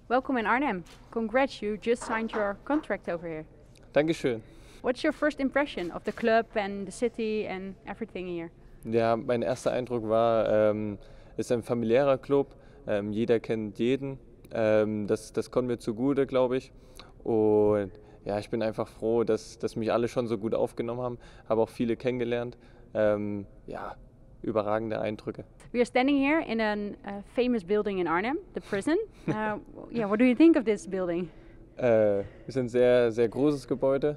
Welcome in Arnhem. Congrats, you just signed your contract over here. Dankeschön. What's your first impression of the club and the city and everything here? Ja, mein erster Eindruck war, ist ein familiärer Club. Jeder kennt jeden. Das kommt mir zugute, glaube ich. Und ja, ich bin einfach froh, dass mich alle schon so gut aufgenommen haben. Habe auch viele kennengelernt. Ja, überragende Eindrücke. We are standing here in a famous building in Arnhem, the prison. Yeah, what do you think of this building? Ist ein sehr, sehr großes Gebäude.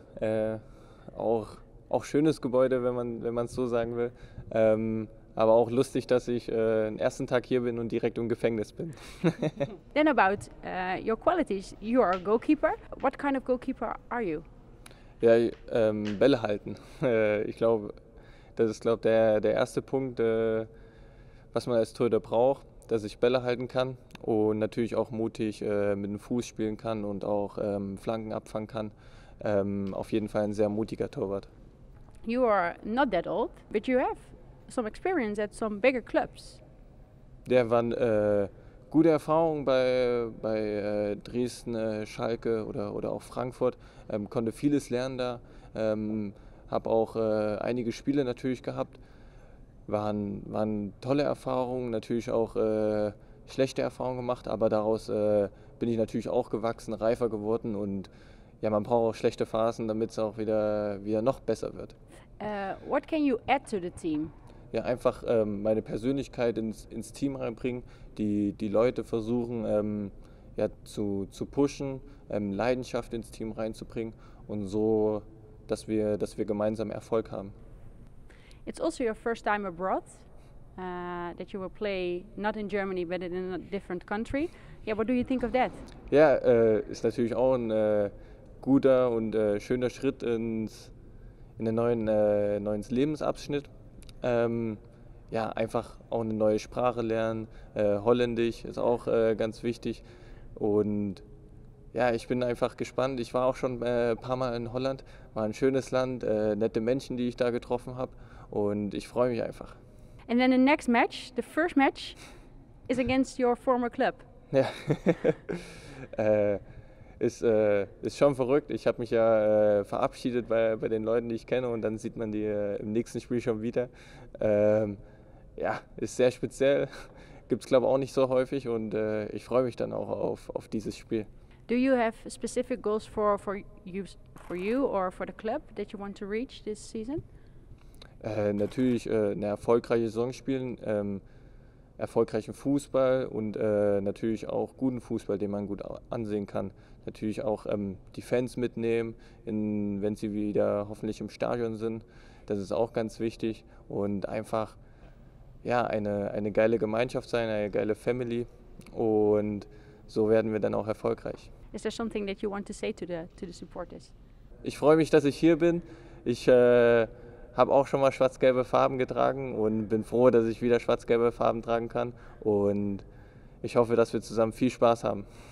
Auch schönes Gebäude, wenn man es so sagen will. Aber auch lustig, dass ich den ersten Tag hier bin und direkt im Gefängnis bin. Then about your qualities. You are a goalkeeper. What kind of goalkeeper are you? Ja, Bälle halten. Ich glaube, das ist der erste Punkt, was man als Torhüter braucht, dass ich Bälle halten kann und natürlich auch mutig mit dem Fuß spielen kann und auch Flanken abfangen kann. Auf jeden Fall ein sehr mutiger Torwart. You are not that old, but you have some experience at some bigger clubs. Der waren gute Erfahrungen bei Dresden, Schalke oder auch Frankfurt. Konnte vieles lernen da. Habe auch einige Spiele natürlich gehabt. Waren tolle Erfahrungen, natürlich auch schlechte Erfahrungen gemacht, aber daraus bin ich natürlich auch gewachsen, reifer geworden und ja, man braucht auch schlechte Phasen, damit es auch wieder noch besser wird. What can you add to the team? Ja, einfach meine Persönlichkeit ins Team reinbringen, die Leute versuchen ja, zu pushen, Leidenschaft ins Team reinzubringen und so, dass wir gemeinsam Erfolg haben. It's also your first time abroad, that you will play not in Germany but in a different country. Yeah, what do you think of that? Ja, ist natürlich auch ein guter und schöner Schritt in den neuen Lebensabschnitt. Ja, einfach auch eine neue Sprache lernen. Holländisch ist auch ganz wichtig. Und ja, ich bin einfach gespannt. Ich war auch schon ein paar Mal in Holland. War ein schönes Land, nette Menschen, die ich da getroffen habe. Und ich freue mich einfach. And then the next match, the first match, is against your former club. Ja, ist schon verrückt. Ich habe mich ja verabschiedet bei den Leuten, die ich kenne, und dann sieht man die im nächsten Spiel schon wieder. Ja, ist sehr speziell. Gibt es, glaube ich, auch nicht so häufig und ich freue mich dann auch auf dieses Spiel. Do you have specific goals for you or for the club that you want to reach this season? Natürlich eine erfolgreiche Saison spielen, erfolgreichen Fußball und natürlich auch guten Fußball, den man gut ansehen kann. Natürlich auch die Fans mitnehmen, wenn sie wieder hoffentlich im Stadion sind. Das ist auch ganz wichtig und einfach ja, eine geile Gemeinschaft sein, eine geile Family und so werden wir dann auch erfolgreich. Is there something that you want to say to the supporters? Ich freue mich, dass ich hier bin. Ich habe auch schon mal schwarz-gelbe Farben getragen und bin froh, dass ich wieder schwarz-gelbe Farben tragen kann. Und ich hoffe, dass wir zusammen viel Spaß haben.